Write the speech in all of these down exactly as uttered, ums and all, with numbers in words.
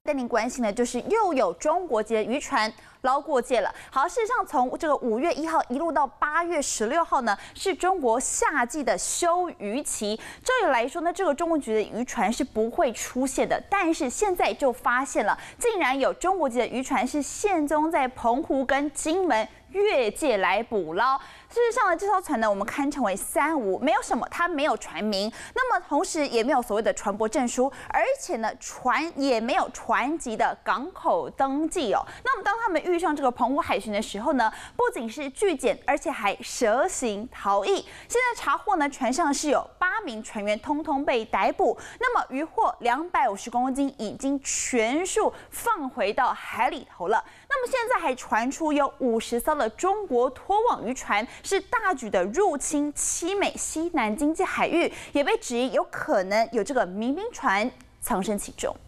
带您关心的就是又有中国籍的渔船捞过界了。好，事实上从这个五月一号一路到八月十六号呢，是中国夏季的休渔期。照理来说呢，这个中国籍的渔船是不会出现的，但是现在就发现了，竟然有中国籍的渔船是现踪在澎湖跟金门越界来捕捞。事实上呢，这艘船呢，我们堪称为三无，没有什么，它没有船名，那么同时也没有所谓的船舶证书，而且呢，船也没有船籍的港口登记哦。那么当他们遇上这个澎湖海巡的时候呢，不仅是拒检，而且还蛇行逃逸。现在查获呢，船上是有八名船员通通被逮捕，那么渔获两百五十公斤已经全数放回到海里头了。那么现在还传出有五十艘的中国拖网渔船是大举的入侵七美西南经济海域，也被质疑有可能有这个民兵船藏身其中。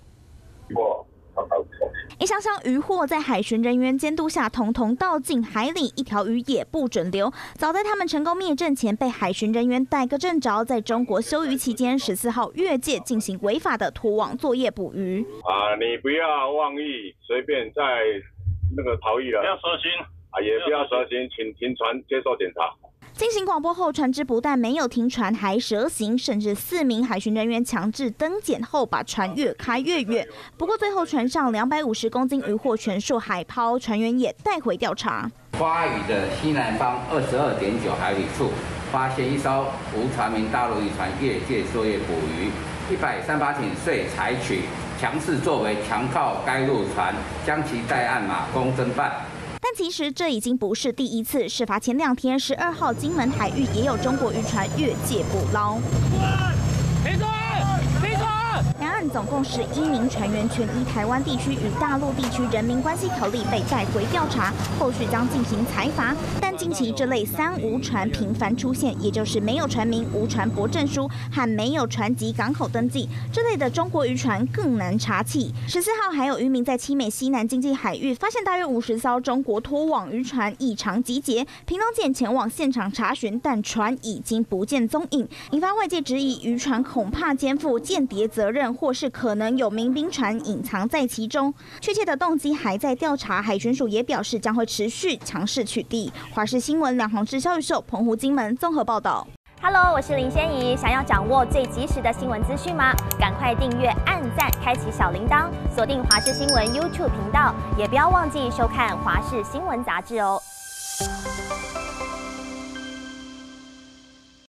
一箱箱渔获在海巡人员监督下，统统倒进海里，一条鱼也不准留。早在他们成功灭证前，被海巡人员逮个正着，在中国休渔期间，十四号越界进行违法的拖网作业捕鱼。 啊，你不要妄议，随便在那个逃逸了， 不要蛇行啊，也不要蛇行，请停船接受检查。 进行广播后，船只不但没有停船，还蛇行，甚至四名海巡人员强制登检后，把船越开越远。不过最后船上两百五十公斤渔获全数海抛，船员也带回调查。 花屿的西南方二十二点九海里处，发现一艘无船名大陆渔船越界作业捕鱼，一百三八艇遂采取强势作为，强靠该陆船，将其带岸马公侦办。 但其实这已经不是第一次，事发前两天，十二号金门海域也有中国渔船越界捕捞。 停船！停船！ 两岸总共十一名船员全依台湾地区与大陆地区人民关系条例被带回调查，后续将进行裁罚。但近期这类三无船频繁出现，也就是没有船名、无船舶证书和没有船籍港口登记这类的中国渔船更难查起。十四号还有渔民在七美西南经济海域发现大约五十艘中国拖网渔船异常集结，屏东舰前往现场查询，但船已经不见踪影，引发外界质疑渔船恐怕肩负间谍责任，或是可能有民兵船隐藏在其中。确切的动机还在调查，海巡署也表示将会持续强势取缔。华视新闻梁宏志、肖玉秀，澎湖、金门综合报道。 Hello， 我是林仙怡。想要掌握最及时的新闻资讯吗？赶快订阅、按赞、开启小铃铛，锁定华视新闻 YouTube 频道，也不要忘记收看华视新闻杂志哦。